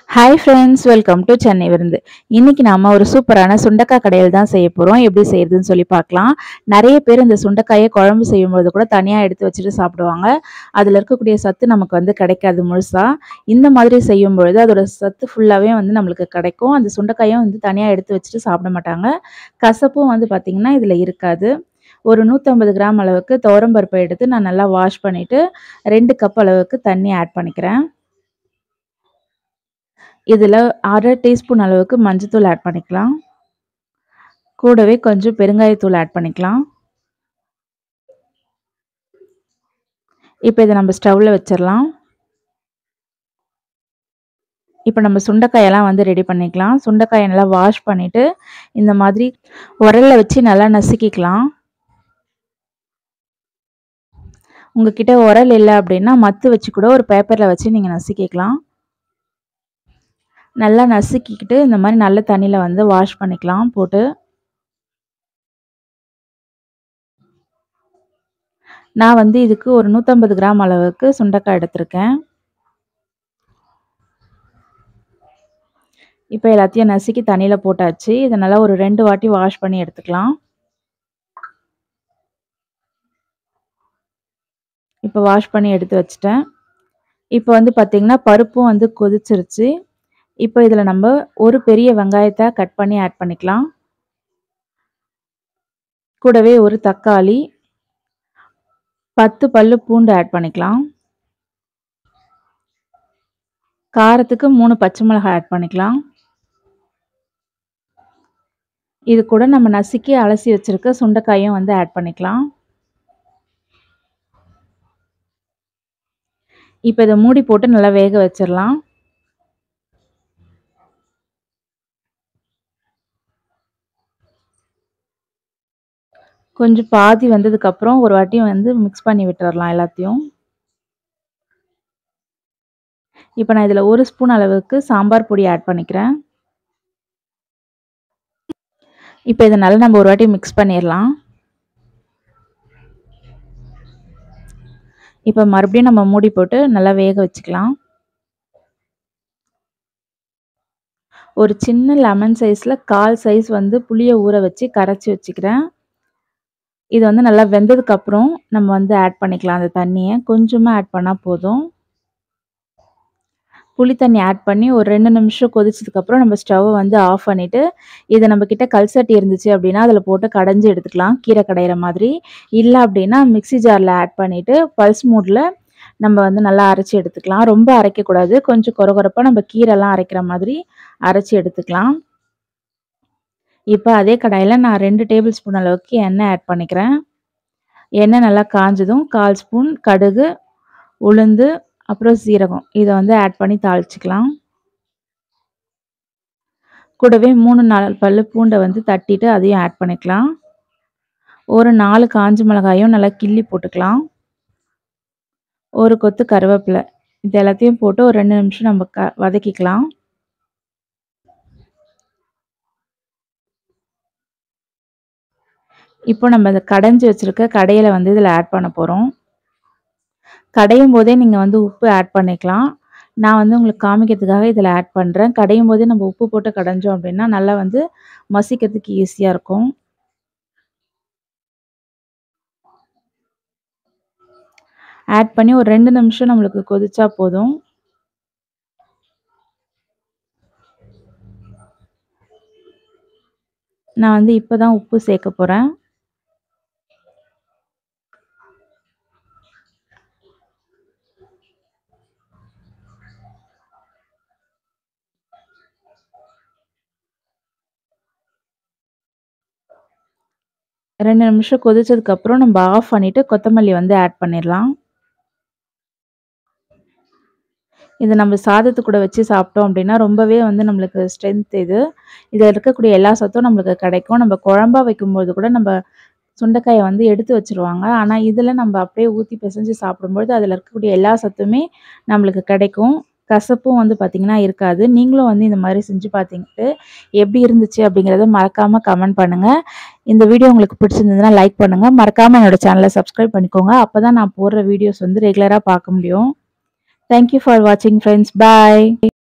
Hi friends, welcome to Chennai விருந்து. இன்னைக்கு நாம ஒரு சூப்பரான சுண்டக்காய் கடையில் தான் செய்ய போகிறோம். எப்படி செய்யறதுன்னு சொல்லி பார்க்கலாம். நிறைய பேர் இந்த சுண்டைக்காயை குழம்பு செய்யும்போது கூட தனியாக எடுத்து வச்சுட்டு சாப்பிடுவாங்க. அதில் இருக்கக்கூடிய சத்து நமக்கு கிடைக்காது முழுசா. இந்த மாதிரி செய்யும்பொழுது அதோட சத்து ஃபுல்லாகவே நம்மளுக்கு கிடைக்கும். அந்த சுண்டைக்காயும் தனியாக எடுத்து வச்சுட்டு சாப்பிட மாட்டாங்க. கசப்பும் பார்த்திங்கன்னா இதில் இருக்காது. ஒரு 150 கிராம் அளவுக்கு துவரம்பருப்பை எடுத்து நான் நல்லா வாஷ் பண்ணிவிட்டு 2 கப் அளவுக்கு தண்ணி ஆட் பண்ணிக்கிறேன். இதில் 1/2 டீஸ்பூன் அளவுக்கு மஞ்சத்தூள் ஆட் பண்ணிக்கலாம். கூடவே கொஞ்சம் பெருங்காயத்தூள் ஆட் பண்ணிக்கலாம். இப்போ இதை நம்ம ஸ்டவ்வில் வச்சிடலாம். இப்போ நம்ம சுண்டைக்காயெல்லாம் ரெடி பண்ணிக்கலாம். சுண்டைக்காயை நல்லா வாஷ் பண்ணிவிட்டு இந்த மாதிரி உரலில் வச்சு நல்லா நசுக்கிக்கலாம். உங்ககிட்ட உரல் இல்லை அப்படின்னா மத்து வச்சு கூட ஒரு பேப்பரில் வச்சு நீங்கள் நசுக்கிக்கலாம். நல்லா நசுக்கிக்கிட்டு இந்த மாதிரி நல்ல தண்ணியில் வாஷ் பண்ணிக்கலாம் போட்டு. நான் இதுக்கு ஒரு 150 கிராம் அளவுக்கு சுண்டைக்காய் எடுத்திருக்கேன். இப்போ எல்லாத்தையும் நசுக்கி தண்ணியில் போட்டாச்சு. இதை நல்லா ஒரு 2 வாட்டி வாஷ் பண்ணி எடுத்துக்கலாம். இப்போ வாஷ் பண்ணி எடுத்து வச்சுட்டேன். இப்போ பார்த்திங்கன்னா பருப்பும் கொதிச்சிருச்சு. இப்போ இதில் நம்ம ஒரு பெரிய வெங்காயத்தை கட் பண்ணி ஆட் பண்ணிக்கலாம். கூடவே ஒரு தக்காளி, 10 பல்லு பூண்டு ஆட் பண்ணிக்கலாம். காரத்துக்கு 3 பச்சை மிளகாய் ஆட் பண்ணிக்கலாம். இது கூட நம்ம நசுக்கி அலசி வச்சிருக்க சுண்டைக்காயும் ஆட் பண்ணிக்கலாம். இப்போ இதை மூடி போட்டு நல்லா வேக வச்சிடலாம். கொஞ்சம் பாதி வந்ததுக்கப்புறம் ஒரு வாட்டி மிக்ஸ் பண்ணி விட்டுறலாம் எல்லாத்தையும். இப்போ நான் இதில் 1 ஸ்பூன் அளவுக்கு சாம்பார் பொடி ஆட் பண்ணிக்கிறேன். இப்போ இதை நல்லா நம்ம ஒரு வாட்டி மிக்ஸ் பண்ணிடலாம். இப்போ மறுபடியும் நம்ம மூடி போட்டு நல்லா வேக வச்சுக்கலாம். ஒரு சின்ன லெமன் சைஸில் 1/4 சைஸ் புளியை ஊற வச்சு கரைச்சி வச்சுக்கிறேன். இது நல்லா வெந்ததுக்கப்புறம் நம்ம ஆட் பண்ணிக்கலாம். அந்த தண்ணியை கொஞ்சமாக ஆட் பண்ணால் போதும். புளி தண்ணி ஆட் பண்ணி ஒரு 2 நிமிஷம் கொதிச்சதுக்கப்புறம் நம்ம ஸ்டவ்வை ஆஃப் பண்ணிவிட்டு இதை நம்மக்கிட்ட கல்சட்டி இருந்துச்சு அப்படின்னா அதில் போட்டு கடைஞ்சி எடுத்துக்கலாம். கீரை கடையிற மாதிரி. இல்லை அப்படின்னா மிக்சி ஜாரில் ஆட் பண்ணிவிட்டு பல்ஸ் மூடில் நம்ம நல்லா அரைச்சி எடுத்துக்கலாம். ரொம்ப அரைக்கக்கூடாது. கொஞ்சம் கொரகொரப்பாக நம்ம கீரைலாம் அரைக்கிற மாதிரி அரைச்சி எடுத்துக்கலாம். இப்போ அதே கடாயில் நான் 2 டேபிள் ஸ்பூன் அளவுக்கு எண்ணெய் ஆட் பண்ணிக்கிறேன். எண்ணெய் நல்லா காஞ்சதும் 1/4 ஸ்பூன் கடுகு, உளுந்து, அப்புறம் சீரகம் இதை ஆட் பண்ணி தாளிச்சிக்கலாம். கூடவே 3-4 பல்லு பூண்டை தட்டிட்டு அதையும் ஆட் பண்ணிக்கலாம். ஒரு 4 காஞ்ச மிளகாயும் நல்லா கிள்ளி போட்டுக்கலாம். ஒரு கொத்து கருவேப்பிலை இது எல்லாத்தையும் போட்டு ஒரு 2 நிமிஷம் நம்ம வதக்கிக்கலாம். இப்போ நம்ம அதை கடைஞ்சி வச்சுருக்க கடையில் இதில் ஆட் பண்ண போகிறோம். கடையும் போதே நீங்கள் உப்பு ஆட் பண்ணிக்கலாம். நான் உங்களுக்கு காமிக்கிறதுக்காக இதில் ஆட் பண்ணுறேன். கடையும் போதே நம்ம உப்பு போட்டு கடைஞ்சோம் அப்படின்னா நல்லா மசிக்கிறதுக்கு ஈஸியாக இருக்கும். ஆட் பண்ணி ஒரு 2 நிமிஷம் நம்மளுக்கு கொதிச்சா போதும். நான் இப்போ தான் உப்பு சேர்க்க போகிறேன். ரெண்டு நிமிஷம் கொதிச்சதுக்கப்புறம் நம்ம ஆஃப் பண்ணிவிட்டு கொத்தமல்லி ஆட் பண்ணிடலாம். இது நம்ம சாதத்து கூட வச்சு சாப்பிட்டோம் அப்படின்னா ரொம்பவே நம்மளுக்கு ஸ்ட்ரென்த் இது. இதில் இருக்கக்கூடிய எல்லா சத்தும் நம்மளுக்கு கிடைக்கும். நம்ம குழம்பா வைக்கும்போது கூட நம்ம சுண்டைக்காயை எடுத்து வச்சுருவாங்க. ஆனால் இதில் நம்ம அப்படியே ஊற்றி பிசைஞ்சு சாப்பிடும்பொழுது அதில் இருக்கக்கூடிய எல்லா சத்துமே நம்மளுக்கு கிடைக்கும். கசப்பும் பார்த்திங்கன்னா இருக்காது. நீங்களும் இந்த மாதிரி செஞ்சு பார்த்துக்கிட்டு எப்படி இருந்துச்சு அப்படிங்கிறத மறக்காமல் கமெண்ட் பண்ணுங்கள். இந்த வீடியோ உங்களுக்கு பிடிச்சிருந்ததுன்னா லைக் பண்ணுங்கள். மறக்காமல் என்னோடய சேனலை சப்ஸ்கிரைப் பண்ணிக்கோங்க. அப்போ தான் நான் போடுற வீடியோஸ் ரெகுலராக பார்க்க முடியும். Thank you for watching, friends. Bye.